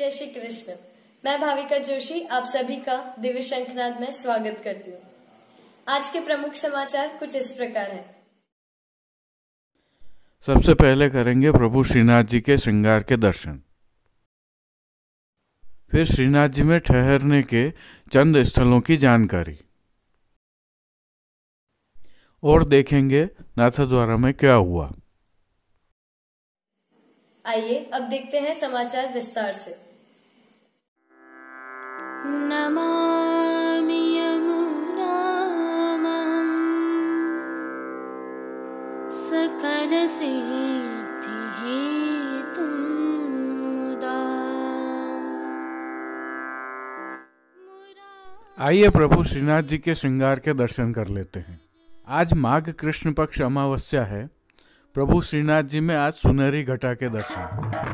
जय श्री कृष्ण। मैं भाविका जोशी आप सभी का दिव्य शंखनाद में स्वागत करती हूँ। आज के प्रमुख समाचार कुछ इस प्रकार हैं। सबसे पहले करेंगे प्रभु श्रीनाथ जी के श्रृंगार के दर्शन। फिर श्रीनाथ जी में ठहरने के चंद स्थलों की जानकारी और देखेंगे नाथद्वारा में क्या हुआ। आइए अब देखते हैं समाचार विस्तार से। नमामि यमुनां सकल सिद्धि हेतुं मुदा। आइए प्रभु श्रीनाथ जी के श्रृंगार के दर्शन कर लेते हैं। आज माघ कृष्ण पक्ष अमावस्या है। प्रभु श्रीनाथ जी में आज सुनहरी घटा के दर्शन।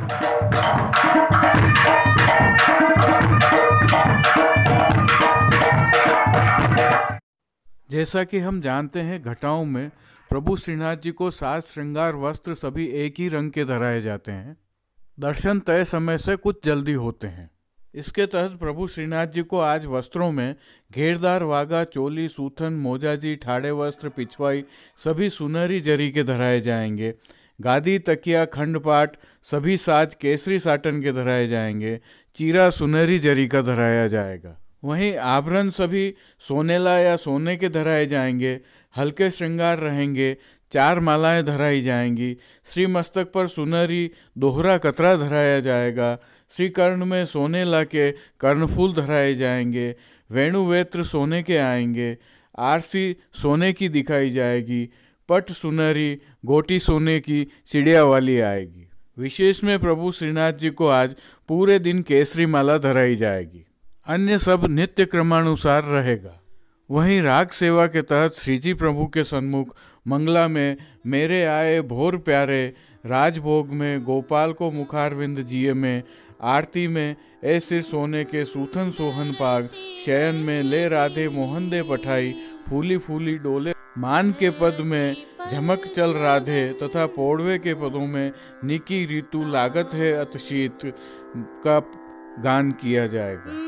जैसा कि हम जानते हैं, घटाओं में प्रभु श्रीनाथ जी को साज श्रृंगार वस्त्र सभी एक ही रंग के धराए जाते हैं। दर्शन तय समय से कुछ जल्दी होते हैं। इसके तहत प्रभु श्रीनाथ जी को आज वस्त्रों में घेरदार वागा, चोली, सूथन, मोजाजी, ठाड़े वस्त्र, पिछवाई सभी सुनहरी जरी के धराए जाएंगे। गादी, तकिया, खंडपाट सभी साज केसरी साटन के धराए जाएंगे। चीरा सुनहरी जरी का धराया जाएगा। वहीं आभरण सभी सोनेला या सोने के धराए जाएंगे। हल्के श्रृंगार रहेंगे। 4 मालाएं धराई जाएंगी। श्री मस्तक पर सुनहरी दोहरा कतरा धराया जाएगा। श्री कर्ण में सोनेला के कर्णफूल धराए जाएंगे। वेणुवेत्र सोने के आएंगे। आरसी सोने की दिखाई जाएगी। पट सुनहरी, गोटी सोने की चिड़िया वाली आएगी। विशेष में प्रभु श्रीनाथ जी को आज पूरे दिन केसरी माला धराई जाएगी। अन्य सब नित्य क्रमानुसार रहेगा। वहीं राग सेवा के तहत श्रीजी प्रभु के सन्मुख मंगला में मेरे आए भोर प्यारे, राजभोग में गोपाल को मुखारविंद जिये में, आरती में ए सिर सोने के सूथन सोहन पाग, शयन में ले राधे मोहन दे पठाई, फूली फूली डोले मान के पद में झमक चल राधे, तथा पौड़वे के पदों में निकी ऋतु लागत है अतशीत का गान किया जाएगा।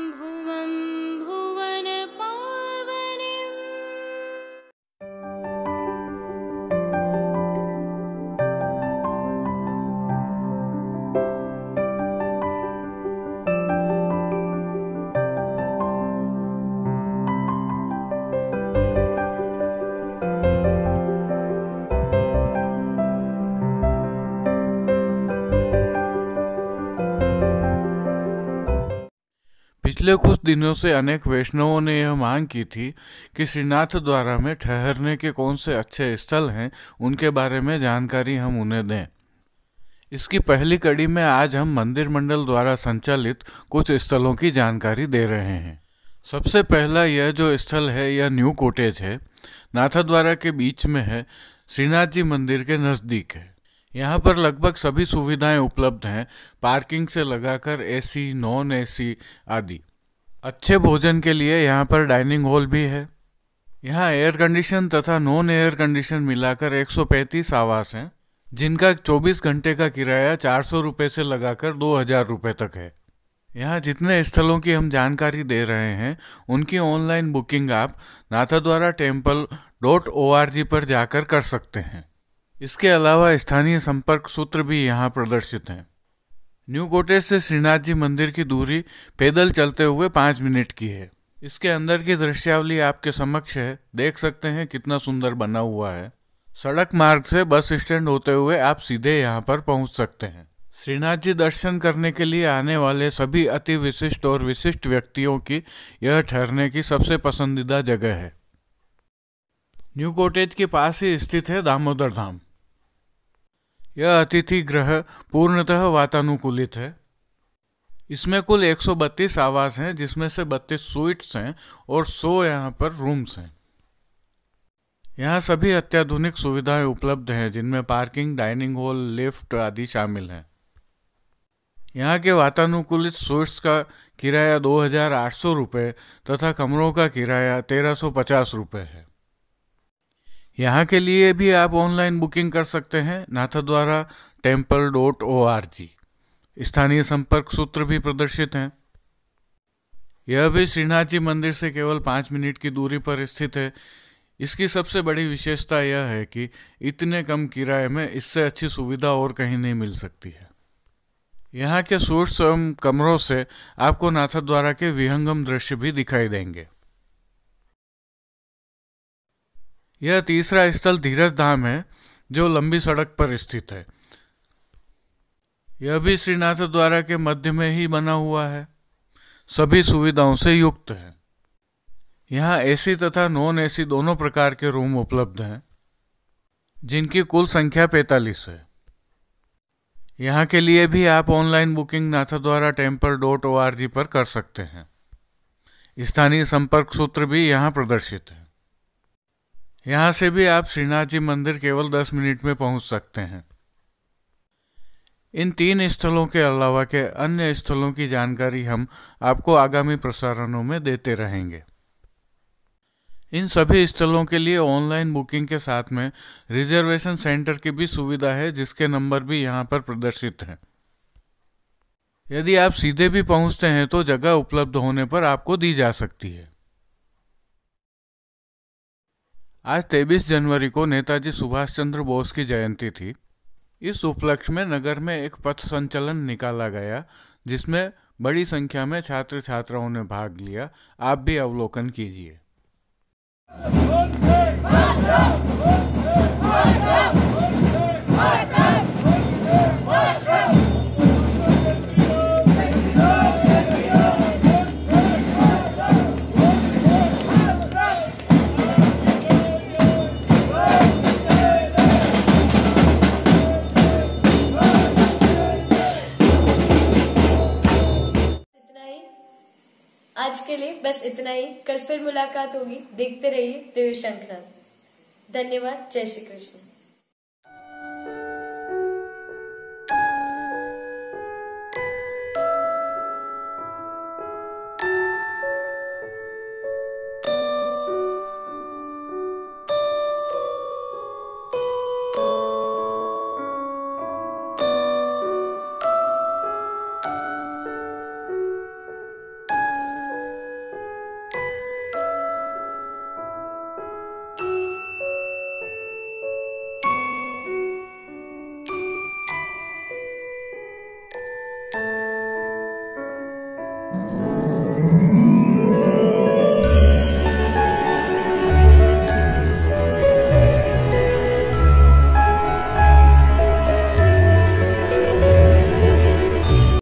पिछले कुछ दिनों से अनेक वैष्णवों ने यह मांग की थी कि श्रीनाथ द्वारा में ठहरने के कौन से अच्छे स्थल हैं, उनके बारे में जानकारी हम उन्हें दें। इसकी पहली कड़ी में आज हम मंदिर मंडल द्वारा संचालित कुछ स्थलों की जानकारी दे रहे हैं। सबसे पहला यह जो स्थल है यह न्यू कॉटेज है। नाथद्वारा के बीच में है। श्रीनाथ जी मंदिर के नज़दीक है। यहाँ पर लगभग सभी सुविधाएं उपलब्ध हैं, पार्किंग से लगाकर एसी, नॉन एसी आदि। अच्छे भोजन के लिए यहाँ पर डाइनिंग हॉल भी है। यहाँ एयर कंडीशन तथा नॉन एयर कंडीशन मिलाकर 135 आवास हैं, जिनका 24 घंटे का किराया 400 रुपये से लगाकर 2000 रुपये तक है। यहाँ जितने स्थलों की हम जानकारी दे रहे हैं उनकी ऑनलाइन बुकिंग आप नाथद्वारा टेम्पल.org पर जाकर कर सकते हैं। इसके अलावा स्थानीय संपर्क सूत्र भी यहाँ प्रदर्शित हैं। न्यू कॉटेज से श्रीनाथ जी मंदिर की दूरी पैदल चलते हुए 5 मिनट की है। इसके अंदर की दृश्यावली आपके समक्ष है। देख सकते हैं कितना सुंदर बना हुआ है। सड़क मार्ग से बस स्टैंड होते हुए आप सीधे यहाँ पर पहुँच सकते हैं। श्रीनाथ जी दर्शन करने के लिए आने वाले सभी अति विशिष्ट और विशिष्ट व्यक्तियों की यह ठहरने की सबसे पसंदीदा जगह है। न्यू कॉटेज के पास ही स्थित है दामोदर धाम। यह अतिथि गृह पूर्णतः वातानुकूलित है। इसमें कुल 132 आवास हैं, जिसमें से 32 स्वीट्स हैं और 100 यहाँ पर रूम्स हैं। यहाँ सभी अत्याधुनिक सुविधाएं उपलब्ध हैं, जिनमें पार्किंग, डाइनिंग हॉल, लिफ्ट आदि शामिल हैं। यहाँ के वातानुकूलित स्वीट्स का किराया 2800 रुपये तथा कमरों का किराया 1350 रुपये है। यहाँ के लिए भी आप ऑनलाइन बुकिंग कर सकते हैं नाथद्वारा टेम्पल.org। स्थानीय संपर्क सूत्र भी प्रदर्शित हैं। यह भी श्रीनाथ जी मंदिर से केवल 5 मिनट की दूरी पर स्थित है। इसकी सबसे बड़ी विशेषता यह है कि इतने कम किराए में इससे अच्छी सुविधा और कहीं नहीं मिल सकती है। यहाँ के सूक्ष्म कमरों से आपको नाथद्वारा के विहंगम दृश्य भी दिखाई देंगे। यह तीसरा स्थल धीरज धाम है, जो लंबी सड़क पर स्थित है। यह भी श्रीनाथ द्वारा के मध्य में ही बना हुआ है, सभी सुविधाओं से युक्त है। यहाँ एसी तथा नॉन एसी दोनों प्रकार के रूम उपलब्ध हैं, जिनकी कुल संख्या 45 है। यहाँ के लिए भी आप ऑनलाइन बुकिंग नाथद्वारा टेम्पल.org पर कर सकते हैं। स्थानीय संपर्क सूत्र भी यहाँ प्रदर्शित है। यहाँ से भी आप श्रीनाथ जी मंदिर केवल 10 मिनट में पहुँच सकते हैं। इन 3 स्थलों के अलावा के अन्य स्थलों की जानकारी हम आपको आगामी प्रसारणों में देते रहेंगे। इन सभी स्थलों के लिए ऑनलाइन बुकिंग के साथ में रिजर्वेशन सेंटर की भी सुविधा है, जिसके नंबर भी यहाँ पर प्रदर्शित हैं। यदि आप सीधे भी पहुँचते हैं तो जगह उपलब्ध होने पर आपको दी जा सकती है। आज 23 जनवरी को नेताजी सुभाष चंद्र बोस की जयंती थी। इस उपलक्ष्य में नगर में एक पथ संचलन निकाला गया, जिसमें बड़ी संख्या में छात्र छात्राओं ने भाग लिया। आप भी अवलोकन कीजिए। आज के लिए बस इतना ही। कल फिर मुलाकात होगी। देखते रहिए दिव्य शंखनाद। धन्यवाद। जय श्री कृष्ण।